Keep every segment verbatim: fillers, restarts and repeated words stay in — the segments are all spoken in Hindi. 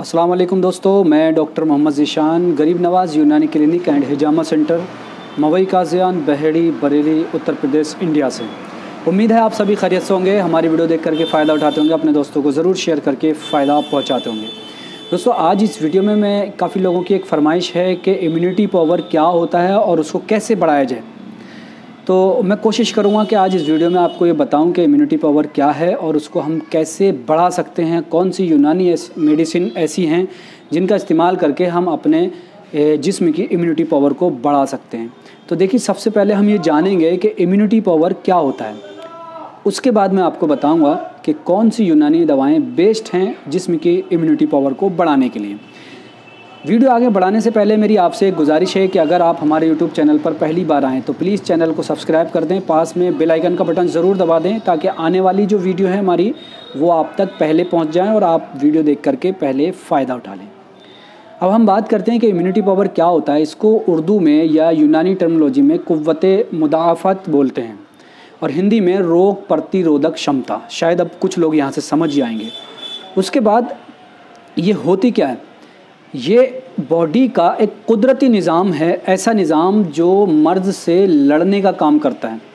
अस्सलाम वालेकुम दोस्तों, मैं doctor Mohammad Zeeshan, Garib Nawaz Unani clinic and Hijama centre, Mawai Kaziyan, Baheri, Bareilly, Uttar Pradesh, India से। उम्मीद है आप सभी खैरियत से होंगे। हमारी वीडियो देख करके फ़ायदा उठाते होंगे, अपने दोस्तों को ज़रूर शेयर करके फ़ायदा पहुंचाते होंगे। दोस्तों, आज इस वीडियो में मैं काफ़ी लोगों की एक फरमाइश है कि इम्यूनिटी पावर क्या होता है और उसको कैसे बढ़ाया जाए। तो मैं कोशिश करूँगा कि आज इस वीडियो में आपको ये बताऊं कि इम्यूनिटी पावर क्या है और उसको हम कैसे बढ़ा सकते हैं। कौन सी यूनानी मेडिसिन ऐसी हैं जिनका इस्तेमाल करके हम अपने जिस्म की इम्यूनिटी पावर को बढ़ा सकते हैं। तो देखिए, सबसे पहले हम ये जानेंगे कि इम्यूनिटी पावर क्या होता है। उसके बाद मैं आपको बताऊंगा कि कौन सी यूनानी दवाएं बेस्ट हैं जिस्म की इम्यूनिटी पावर को बढ़ाने के लिए। वीडियो आगे बढ़ाने से पहले मेरी आपसे एक गुजारिश है कि अगर आप हमारे यूट्यूब चैनल पर पहली बार आएँ तो प्लीज़ चैनल को सब्सक्राइब कर दें, पास में बेल आइकन का बटन ज़रूर दबा दें ताकि आने वाली जो वीडियो है हमारी वो आप तक पहले पहुंच जाएं और आप वीडियो देख करके पहले फ़ायदा उठा लें। अब हम बात करते हैं कि इम्यूनिटी पावर क्या होता है। इसको उर्दू में या यूनानी टर्मिनोलॉजी में कुव्वते मुदाफ़त बोलते हैं और हिंदी में रोग प्रतिरोधक क्षमता। शायद अब कुछ लोग यहाँ से समझ ही आएंगे। उसके बाद ये होती क्या है? ये बॉडी का एक कुदरती निज़ाम है, ऐसा निज़ाम जो मर्ज़ से लड़ने का काम करता है।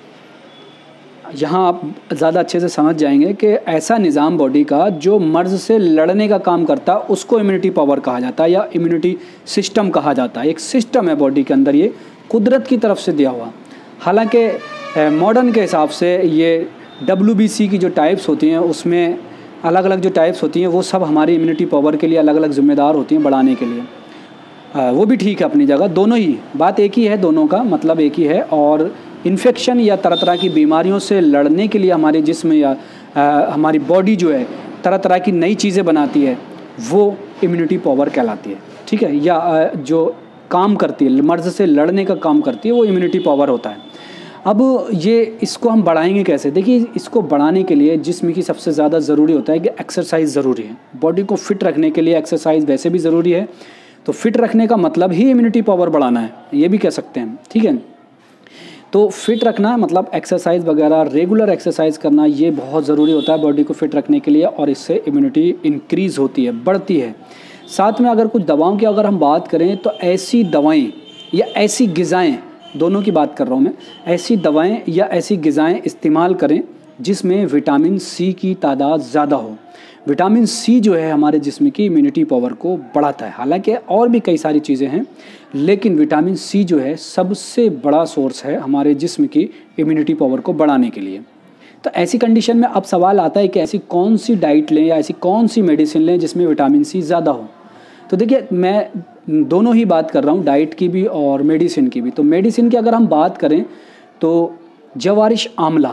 यहाँ आप ज़्यादा अच्छे से समझ जाएंगे कि ऐसा निज़ाम बॉडी का जो मर्ज़ से लड़ने का काम करता है उसको इम्यूनिटी पावर कहा जाता है या इम्यूनिटी सिस्टम कहा जाता है। एक सिस्टम है बॉडी के अंदर, ये कुदरत की तरफ से दिया हुआ। हालांकि मॉडर्न के हिसाब से ये डब्ल्यू बी सी की जो टाइप्स होती हैं उसमें अलग अलग जो टाइप्स होती हैं वो सब हमारी इम्यूनिटी पावर के लिए अलग अलग ज़िम्मेदार होती हैं बढ़ाने के लिए। आ, वो भी ठीक है अपनी जगह, दोनों ही बात एक ही है, दोनों का मतलब एक ही है। और इन्फेक्शन या तरह तरह की बीमारियों से लड़ने के लिए हमारे जिस्म या आ, हमारी बॉडी जो है तरह तरह की नई चीज़ें बनाती है, वो इम्यूनिटी पावर कहलाती है। ठीक है, या आ, जो काम करती है, मर्ज़ से लड़ने का काम करती है, वो इम्यूनिटी पावर होता है। अब ये इसको हम बढ़ाएंगे कैसे? देखिए, इसको बढ़ाने के लिए जिस्म की सबसे ज़्यादा ज़रूरी होता है कि एक्सरसाइज ज़रूरी है। बॉडी को फिट रखने के लिए एक्सरसाइज वैसे भी ज़रूरी है, तो फिट रखने का मतलब ही इम्यूनिटी पावर बढ़ाना है, ये भी कह सकते हैं। ठीक है, तो फिट रखना मतलब एक्सरसाइज वगैरह, रेगुलर एक्सरसाइज करना, ये बहुत ज़रूरी होता है बॉडी को फिट रखने के लिए और इससे इम्यूनिटी इंक्रीज़ होती है, बढ़ती है। साथ में अगर कुछ दवाओं की अगर हम बात करें तो ऐसी दवाएँ या ऐसी ग़िज़ाएँ, दोनों की बात कर रहा हूँ मैं, ऐसी दवाएं या ऐसी ग़िज़ाएँ इस्तेमाल करें जिसमें विटामिन सी की तादाद ज़्यादा हो। विटामिन सी जो है हमारे जिस्म की इम्यूनिटी पावर को बढ़ाता है। हालांकि और भी कई सारी चीज़ें हैं, लेकिन विटामिन सी जो है सबसे बड़ा सोर्स है हमारे जिस्म की इम्यूनिटी पावर को बढ़ाने के लिए। तो ऐसी कंडीशन में अब सवाल आता है कि ऐसी कौन सी डाइट लें या ऐसी कौन सी मेडिसिन लें जिसमें विटामिन सी ज़्यादा हो। तो देखिए, मैं दोनों ही बात कर रहा हूँ, डाइट की भी और मेडिसिन की भी। तो मेडिसिन की अगर हम बात करें तो जवारिश आंवला,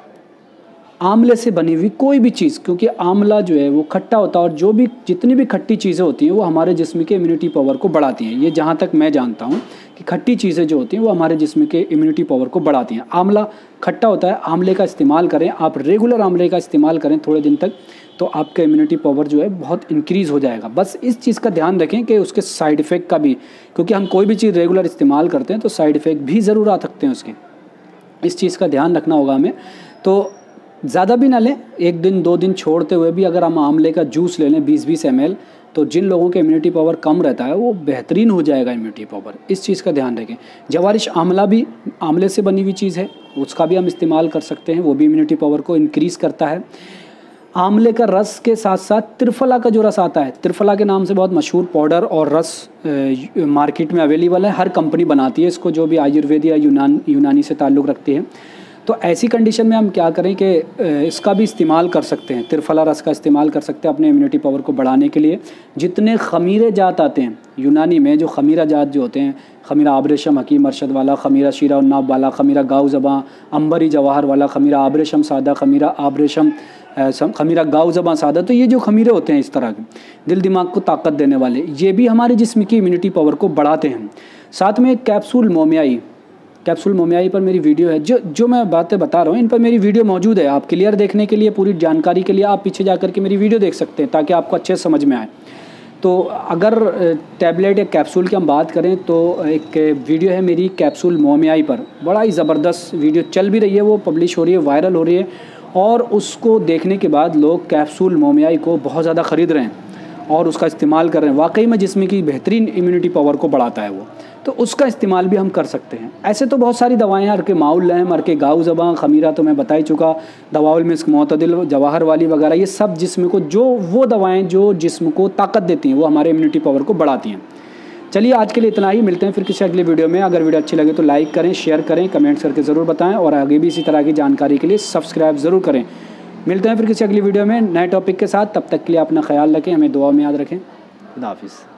आंवले से बनी हुई कोई भी चीज़, क्योंकि आंवला जो है वो खट्टा होता है और जो भी जितनी भी खट्टी चीज़ें होती हैं वो हमारे जिस्म के इम्यूनिटी पावर को बढ़ाती हैं। ये जहाँ तक मैं जानता हूँ कि खट्टी चीज़ें जो होती हैं वो हमारे जिस्म के इम्यूनिटी पावर को बढ़ाती हैं। आंवला खट्टा होता है, आंवले का इस्तेमाल करें आप, रेगुलर आंवले का इस्तेमाल करें थोड़े दिन तक, तो आपका इम्यूनिटी पावर जो है बहुत इंक्रीज़ हो जाएगा। बस इस चीज़ का ध्यान रखें कि उसके साइड इफ़ेक्ट का भी, क्योंकि हम कोई भी चीज़ रेगुलर इस्तेमाल करते हैं तो साइड इफ़ेक्ट भी ज़रूर आ सकते हैं उसके, इस चीज़ का ध्यान रखना होगा हमें। तो ज़्यादा भी ना लें, एक दिन दो दिन छोड़ते हुए भी अगर हम आंवले का जूस ले लें बीस बीस एम एल, तो जिन लोगों के इम्यूनिटी पावर कम रहता है वो बेहतरीन हो जाएगा इम्यूनिटी पावर। इस चीज़ का ध्यान रखें। जवारिश आंवला भी आंवले से बनी हुई चीज़ है, उसका भी हम इस्तेमाल कर सकते हैं, वो भी इम्यूनिटी पावर को इंक्रीज़ करता है। आंवले का रस के साथ साथ त्रिफला का जो रस आता है, त्रिफला के नाम से बहुत मशहूर पाउडर और रस मार्केट में अवेलेबल है, हर कंपनी बनाती है इसको, जो भी आयुर्वेद या यूनान यूनानी से ताल्लुक़ रखती है। तो ऐसी कंडीशन में हम क्या करें कि इसका भी इस्तेमाल कर सकते हैं, त्रिफला रस का इस्तेमाल कर सकते हैं अपने इम्यूनिटी पावर को बढ़ाने के लिए। जितने खमीरे जात आते हैं यूनानी में, जो खमीरा जात जो होते हैं, खमीरा आबरेशम हकीम अरशद वाला, खमीरा शीरा उन्नाब वाला, खमीरा गाव ज़बां अंबरी जवाहर वाला, खमीरा आबरेशम सादा, खमीरा आबरेशम खमीरा गाव ज़बां सादा, तो ये जो खमीरे होते हैं इस तरह के दिल दिमाग को ताकत देने वाले, ये भी हमारे जिस्म की इम्यूनिटी पावर को बढ़ाते हैं। साथ में कैप्सूल मोमियाई, कैप्सूल मोमियाई पर मेरी वीडियो है, जो जो मैं बातें बता रहा हूँ इन पर मेरी वीडियो मौजूद है। आप क्लियर देखने के लिए, पूरी जानकारी के लिए आप पीछे जा कर के मेरी वीडियो देख सकते हैं ताकि आपको अच्छे से समझ में आए। तो अगर टैबलेट या कैप्सूल की हम बात करें तो एक वीडियो है मेरी कैप्सूल मोमियाई पर, बड़ा ही ज़बरदस्त वीडियो चल भी रही है, वो पब्लिश हो रही है, वायरल हो रही है, और उसको देखने के बाद लोग कैप्सूल मोमियाई को बहुत ज़्यादा ख़रीद रहे हैं और उसका इस्तेमाल कर रहे हैं, वाकई में जिस्म की बेहतरीन इम्यूनिटी पावर को बढ़ाता है वो, तो उसका इस्तेमाल भी हम कर सकते हैं। ऐसे तो बहुत सारी दवाएं हैं, अर्के माउल लहम, अर्के गाउ ज़बां, खमीरा तो मैं बता ही चुका, दवाउल मिस्क, मोतदिल, जवाहर वाली वगैरह, ये सब जिस्म को, जो वो दवाएँ जो जिस्म को ताकत देती हैं, वो हमारे इम्यूनिटी पावर को बढ़ाती हैं। चलिए आज के लिए इतना ही, मिलते हैं फिर किसी अगले वीडियो में। अगर वीडियो अच्छी लगे तो लाइक करें, शेयर करें, कमेंट्स करके ज़रूर बताएं और आगे भी इसी तरह की जानकारी के लिए सब्सक्राइब ज़रूर करें। मिलते हैं फिर किसी अगली वीडियो में नए टॉपिक के साथ। तब तक के लिए अपना ख्याल रखें, हमें दुआ में याद रखें। खुदा हाफिज़।